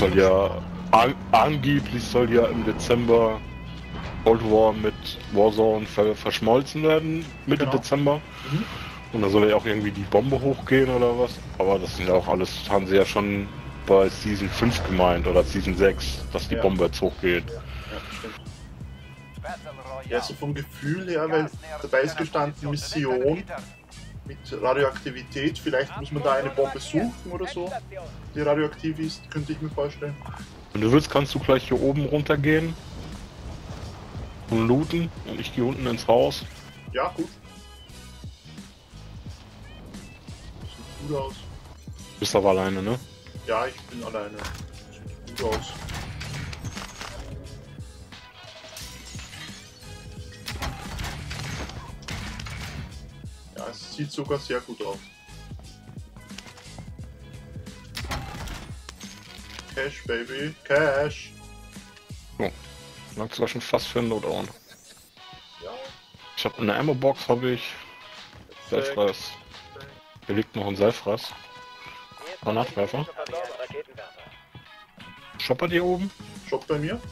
soll ja angeblich soll ja im Dezember Cold War mit Warzone verschmolzen werden, Mitte Genau. Dezember. Mhm. Und da soll ja auch irgendwie die Bombe hochgehen oder was. Aber das sind ja auch alles, haben sie ja schon bei Season 5 gemeint oder Season 6, dass die Ja. Bombe jetzt hochgeht. Ja, stimmt. Ja, so vom Gefühl her, weil dabei ist gestanden Mission mit Radioaktivität. Vielleicht muss man da eine Bombe suchen oder so, die radioaktiv ist, könnte ich mir vorstellen. Wenn du willst, kannst du gleich hier oben runtergehen und looten. Und ich gehe unten ins Haus. Ja, gut. Sieht gut aus. Bist aber alleine, ne? Ja, ich bin alleine. Sieht gut aus. Ja, es sieht sogar sehr gut aus. Cash, Baby, Cash! Magst du schon fast für einen Loadout. Ja, Ich habe eine Ammo-Box, habe ich. Selfreiß. Hier liegt noch ein Selfreiß. Granatwerfer. Shopper hier oben. Shop bei mir.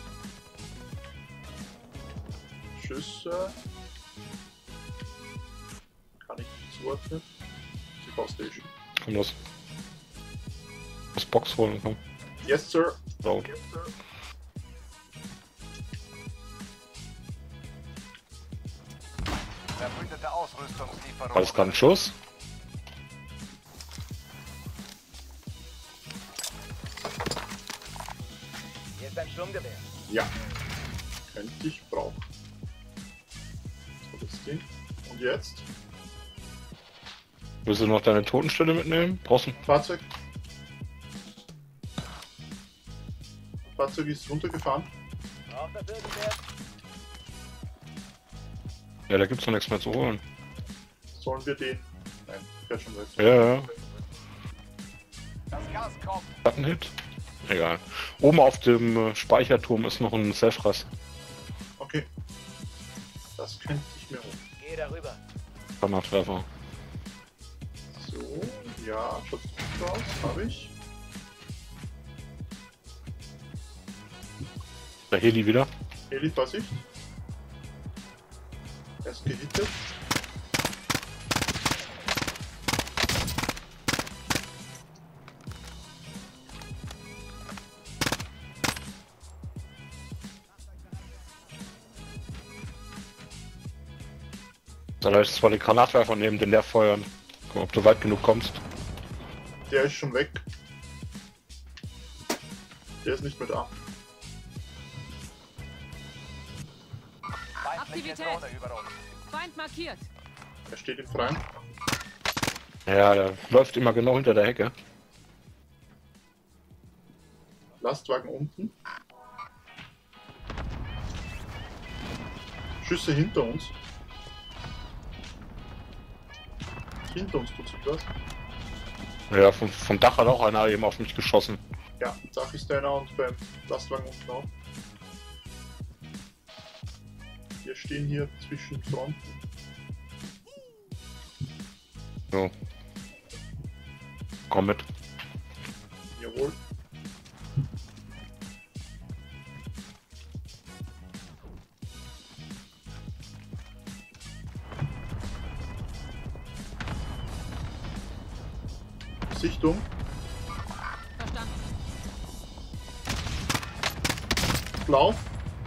Schüsse. Kann ich nicht zuordnen. TV Station. Komm los. Das Box holen, komm. Yes, sir. Laut. Verbündete Ausrüstungslieferung. Alles klar, ein Schuss. Hier ist ein Sturmgewehr. Ja. Könnte ich brauchen. So, das Ding. Und jetzt? Willst du noch deine Totenstelle mitnehmen? Brauchst du? Fahrzeug. Fahrzeug ist runtergefahren. Braucht das irgendwer? Ja, da gibt's noch nichts mehr zu holen. Sollen wir den? Nein, fährt schon weg. Ja. Das Gas kommt. Hat ein Hit? Egal. Oben auf dem Speicherturm ist noch ein Selfreiß. Okay. Das könnte ich mir holen. Geh darüber. Granatwerfer. So, ja, schaut gut aus. Habe ich. Der Heli wieder. Heli, Vorsicht. Er ist gehittet. Da ist zwar den Granatwerfer nehmen, den der feuern. Guck, ob du weit genug kommst. Der ist schon weg. Der ist nicht mehr da. Feindliche Aktivität. Drohne über uns. Feind markiert. Er steht im Freien. Ja, der läuft immer genau hinter der Hecke. Lastwagen unten. Schüsse hinter uns. Hinter uns tut sich was. Ja, vom Dach hat auch einer eben auf mich geschossen. Ja, Dach ist einer und beim Lastwagen unten auch. Wir stehen hier zwischen Fronten. So. Komm mit. Jawohl. Sichtung. Verstanden. Blau.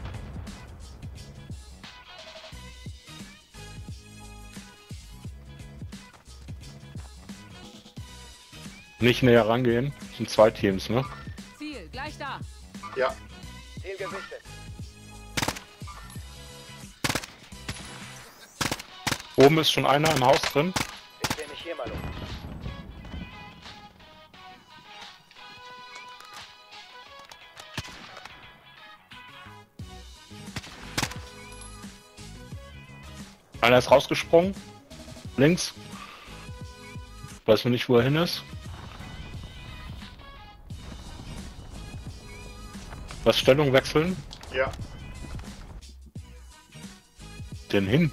Nicht näher rangehen. Das sind zwei Teams, ne? Ziel, gleich da. Ja, Ziel gesichtet. Oben ist schon einer im Haus drin. Ich sehe mich hier mal um. Einer ist rausgesprungen. Links. Weiß nur nicht, wo er hin ist. Was, Stellung wechseln? ja. Den hin.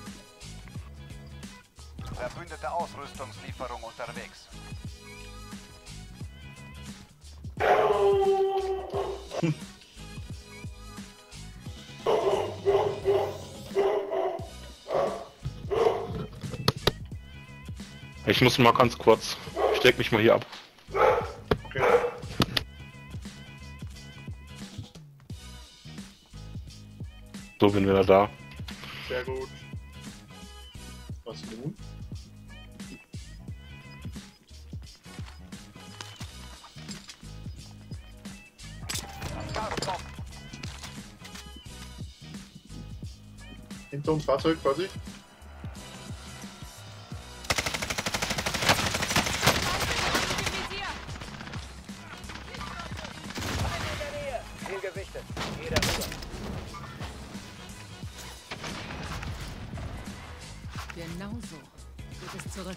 Verbündete Ausrüstungslieferung unterwegs. Ich muss mal ganz kurz. Ich steck mich mal hier ab. Okay. So, bin wieder da. Sehr gut. Was nun? Hinter uns Fahrzeug quasi. In der Nähe. Ziel gesichtet. Jeder rüber. Genau so. Geht es zurück.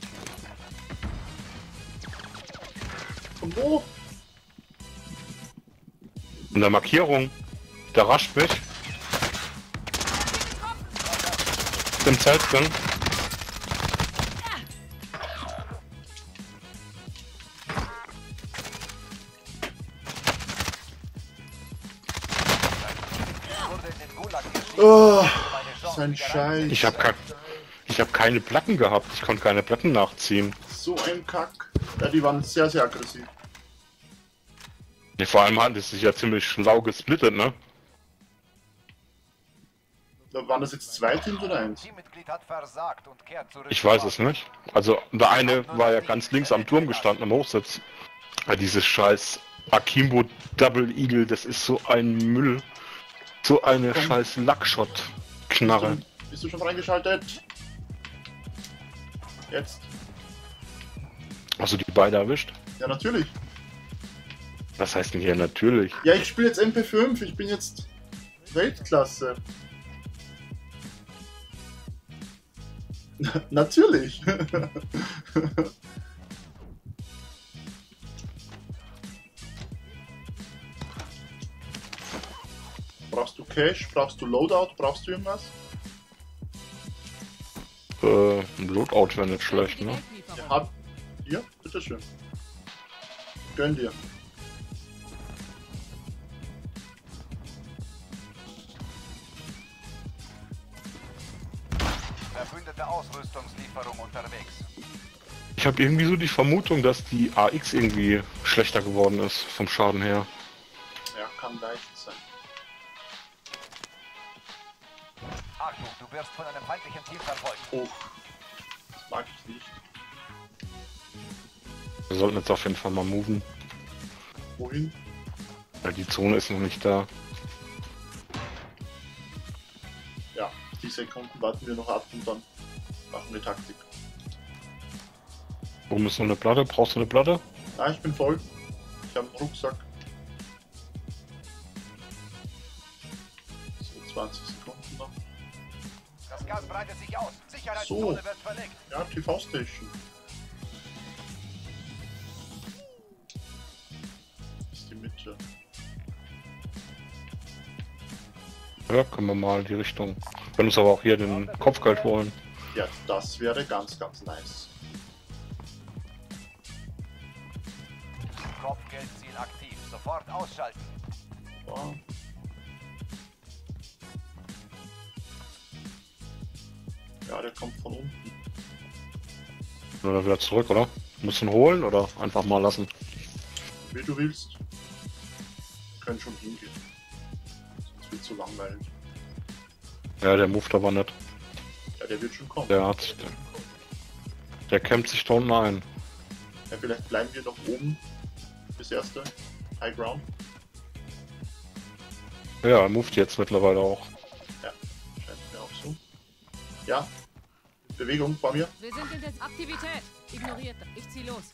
Von wo? In der Markierung. Der rascht mich. Im Zelt drin. Oh, sein Scheiß. Ich hab keine Platten gehabt. Ich konnte keine Platten nachziehen. So ein Kack. Ja, die waren sehr, sehr aggressiv. Nee, vor allem hat es sich ja ziemlich schlau gesplittet, ne? Da waren das jetzt 2 Teams oder 1? Teammitglied hat versagt und kehrt zurück. Ich weiß es nicht. Also, der eine war ja ganz links am Turm gestanden, im Hochsitz. Ja, dieses scheiß Akimbo Double Eagle, das ist so ein Müll. So eine scheiß Lackshot-Knarre. Bist du schon freigeschaltet? Jetzt? Hast du die beide erwischt? Ja, natürlich. Was heißt denn hier natürlich? Ja, ich spiele jetzt MP5. Ich bin jetzt Weltklasse. Natürlich. Brauchst du Cash? Brauchst du Loadout? Brauchst du irgendwas? Ein Loadout wäre nicht schlecht, ne? Ja, hab. Hier, bitteschön. Gönn dir. Verbündete Ausrüstungslieferung unterwegs. Ich habe irgendwie so die Vermutung, dass die AX irgendwie schlechter geworden ist, vom Schaden her. Ja, kann leicht sein. Achtung, du wirst von einem feindlichen Team verfolgt. Oh, das mag ich nicht. Wir sollten jetzt auf jeden Fall mal moven. Wohin? Weil die Zone ist noch nicht da. Ja, die Sekunden warten wir noch ab und dann machen wir Taktik. Oben ist noch eine Platte. Brauchst du eine Platte? Ah, ich bin voll. Ich habe einen Rucksack. So, 20 Sekunden noch. Das Gas breitet sich aus. So. Sicherheitszone wird verlegt. Ja, TV-Station. Das ist die Mitte. Ja, können wir mal in die Richtung. Wir können uns aber auch hier den Kopfgeld holen. Ja, das wäre ganz, ganz nice. Kopfgeldziel aktiv. Sofort ausschalten. Ja. Ja, der kommt von unten. Oder wieder zurück, oder? Müssen holen oder einfach mal lassen? Wie du willst. Wir können schon hingehen. Sonst wird zu langweilig. Ja, der moved aber nicht. Ja, der wird schon kommen. Der campt sich da unten ein. Ja, vielleicht bleiben wir noch oben. Bis erste. High Ground. Ja, er moved jetzt mittlerweile auch. Ja, scheint mir auch so. Ja. Bewegung vor mir. Wir sind in der Aktivität. Ignoriert. Ich zieh los.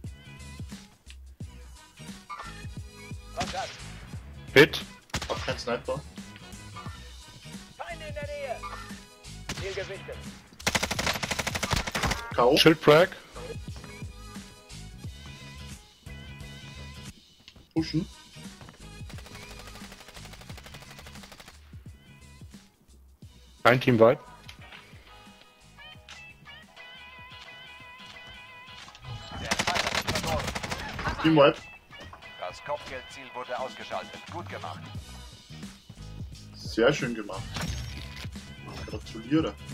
Kontakt. Hit. Hab keinen Sniper. Feinde in der Nähe. Ziel gesichtet. K.O. Schildbrag. Pushen. Kein Team weit. Der Feind hat sich verloren. Team Wipe. Das Kopfgeldziel wurde ausgeschaltet. Gut gemacht. Sehr schön gemacht. Gratuliere.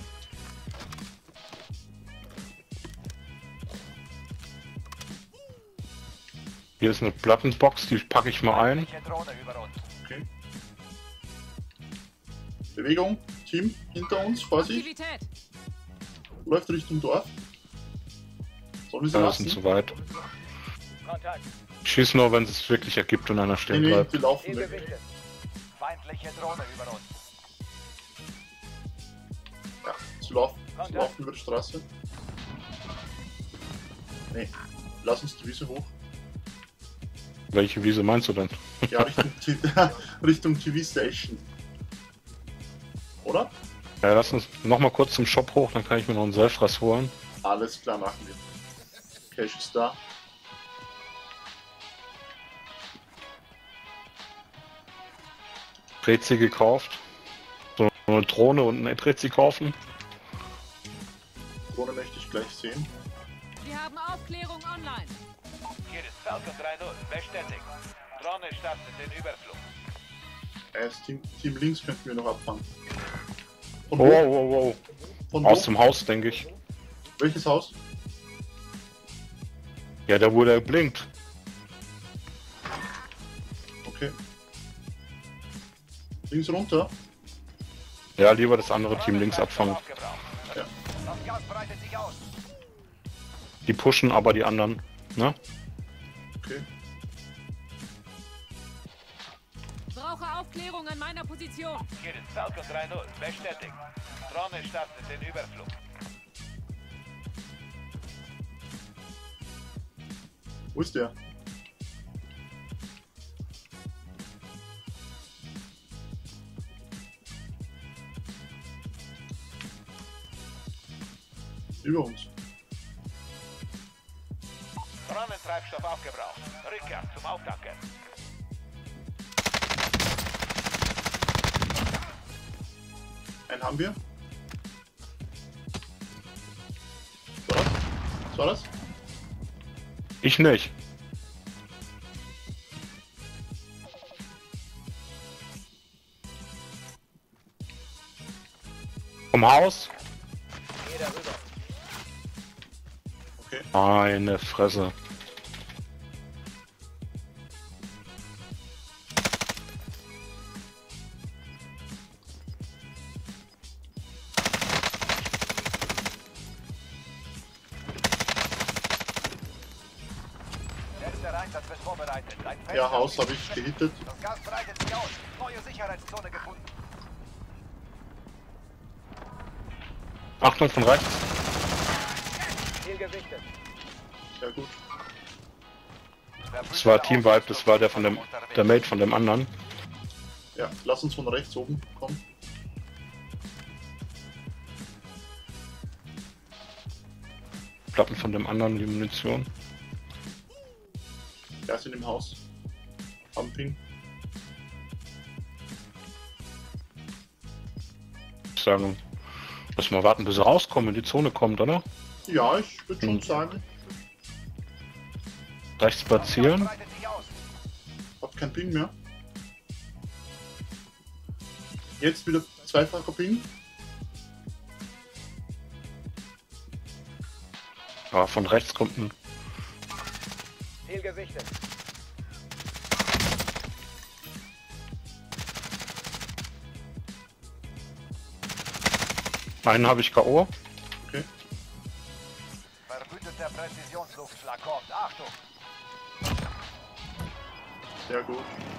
Hier ist eine Plattenbox, die packe ich mal ein. Feindliche Drohne über uns. Okay. Bewegung, Team, hinter uns, Vorsicht. Aktivität. Läuft Richtung Dorf. Sollen wir sie Ja, das sind lassen? zu weit. Kontakt. Ich schieße nur, wenn es sich wirklich ergibt und einer Nee, stehen nee, bleibt. die laufen Ziel weg. gesichtet. Feindliche Drohne über uns. Ja, sie laufen über die Straße. Nee, lass uns die Wiese hoch. Welche Wiese meinst du denn? Ja, Richtung TV Station. Oder? Ja, lass uns noch mal kurz zum Shop hoch, dann kann ich mir noch einen Selfras holen. Alles klar, machen wir. Cash ist da. Prezi gekauft. So eine Drohne und ein Prezi kaufen. Drohne möchte ich gleich sehen. Wir haben Aufklärung online. Hier ist Falcon 3-0. Bestätigt. Drohne startet den Überflug. Das Team links könnten wir noch abfangen. Von Oh, wo? oh, oh. Von Aus wo? dem Haus, denke ich. Welches Haus? Ja, da wo der blinkt. Okay. Links runter. Ja, lieber das andere Team links abfangen. Ja. Das Gas breitet sich aus. Die pushen aber die anderen, ne? Okay. Brauche Aufklärung an meiner Position. Hier ist Falcon 3-0. Bestätigt. Drohne startet den Überflug. Wo ist der? Über uns. Drohnentreibstoff aufgebraucht. Rückkehr zum Auftanken. Einen haben wir. So, was war das? Ich nicht. Vom Haus? Jeder rüber. Okay. Meine Fresse. Letzter Einsatz wird vorbereitet. Ein Feld- Ja, Haus habe ich gehittet. Das Gas breitet sich aus. Neue Sicherheitszone gefunden. Achtung von rechts. Ziel gesichtet. Sehr gut. Das war Team Vibe, das war der von dem, der Mate von dem anderen. Ja, lass uns von rechts oben kommen. Platten von dem anderen, die Munition. Der ist in dem Haus. Am Ping. Ich sagen, müssen wir warten, bis sie rauskommen, in die Zone kommt, oder? Ja, ich würde schon Hm. sagen, Rechts Das Gas spazieren. breitet sich aus. hat kein Ping mehr. Jetzt wieder zweifacher Ping. Ja, von rechts kommt ein. Ziel gesichtet. Einen habe ich K.O. Okay. Verbüteter Präzisionsluftschlag kommt. Achtung! Sehr gut.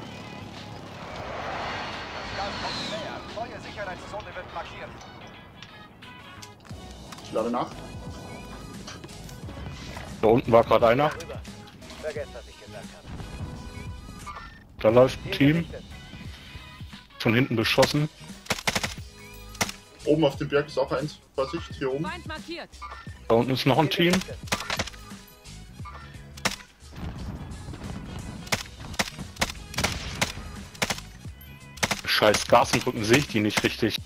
Das Gas kommt näher. Neue Sicherheitszone wird markiert. Ich lade nach. Da unten war gerade einer. Rüber. Vergesst, was ich gesagt habe. Da läuft ein Ziel Team. gesichtet. Von hinten beschossen. Oben auf dem Berg ist auch eins. Vorsicht, hier oben. Feind markiert. Da unten ist noch ein Ziel Team. gesichtet. Scheiß Gasenbrücken sehe ich die nicht richtig.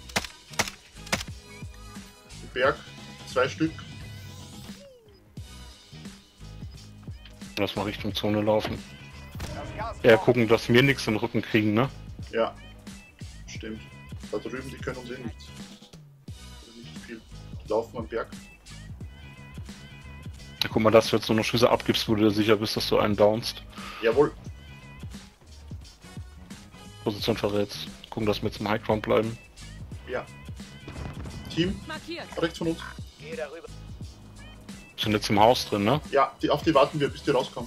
Berg, 2 Stück. Lass mal Richtung Zone laufen. eher gucken, dass wir nichts im Rücken kriegen, ne? Ja, stimmt. Da drüben, die können uns eh nichts. Nicht viel. Die laufen am Berg. Ja, guck mal, dass du jetzt nur noch Schüsse abgibst, wo du dir sicher bist, dass du einen downst. Jawohl. Position verrätst. Gucken, dass wir jetzt im Highground bleiben. Ja. Team, Markiert. rechts von uns. Geh darüber. Sind jetzt im Haus drin, ne? Ja, auf die warten wir, bis die rauskommen.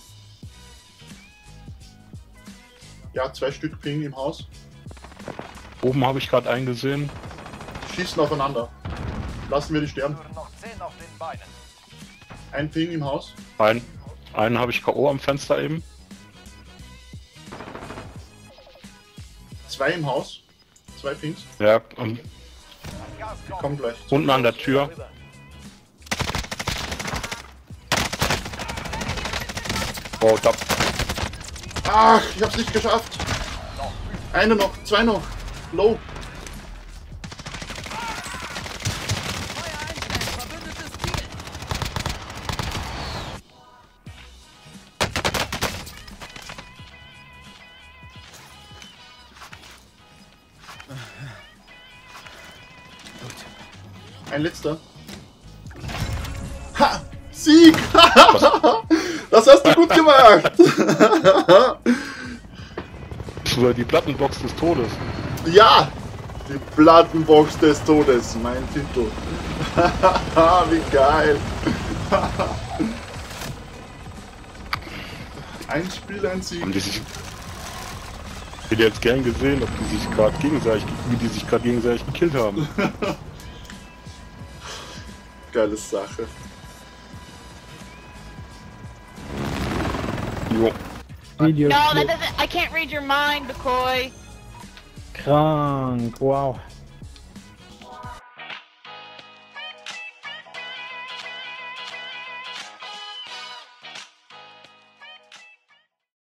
Ja, 2 Stück Ping im Haus. Oben habe ich gerade einen gesehen. Schießen aufeinander. Lassen wir die sterben. Nur noch 10 auf den Beinen. Ein Ping im Haus. Einen habe ich K.O. am Fenster eben. 2 im Haus. 2 Pings. Ja, Gas Die kommen gleich. unten an der Tür. Darüber. Oh, da. Ach, ich hab's nicht geschafft. Eine noch, 2 noch. Low. Feuer einstellen. Verbündetes Ziel. Ein letzter. Ha! Sieg! Das hast du gut gemacht! Das war die Plattenbox des Todes. Ja! Die Plattenbox des Todes, mein Titel. Wie geil! Ein Spiel, ein Sieg. Haben die sich. Ich hätte jetzt gern gesehen, ob die sich gerade gegenseitig, wie die sich gerade gegenseitig gekillt haben. Geile Sache. Jo. Video. No, that doesn't. I can't read your mind, Decoy. Krank, wow.